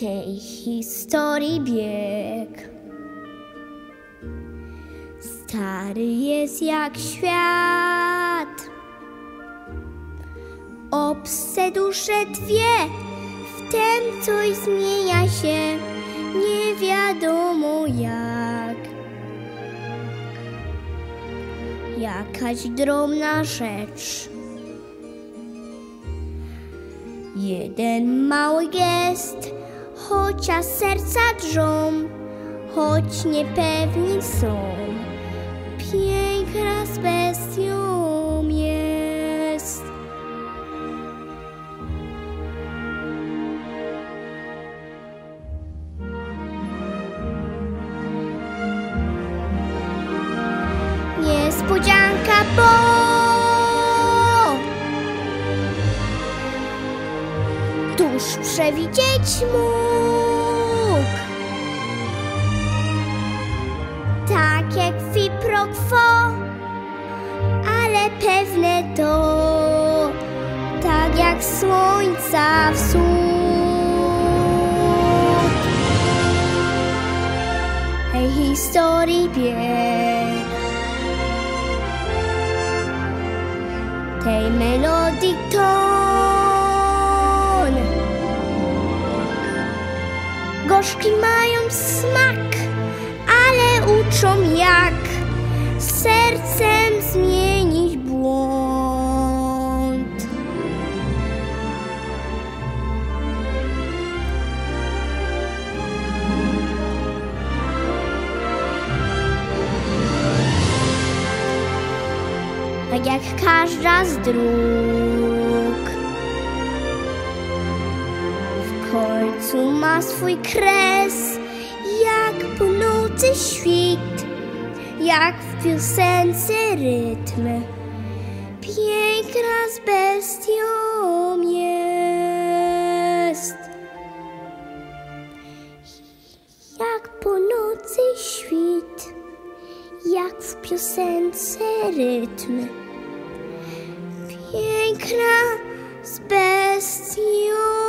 tej historii bieg. Stary jest jak świat, obce dusze dwie, wtem coś zmienia się, nie wiadomo jak. Jakaś drobna rzecz, jeden mały gest, chociaż serca drżą, choć niepewni są, piękna z bestią jest. Niespodzianka, bo tuż przewidzieć mógł, tak jak quid pro quo, ale pewne to, tak jak słońca wschód. Hej, historii bieg, tej melodii ton, gorzki mają smak, ale uczą jak sercem zmienić błąd. Tak jak każda z dróg, w końcu ma swój kres, jak po nocy świt, jak w piosence rytm, piękna z bestią jest. Jak po nocy świt, jak w piosence rytm, piękna z bestią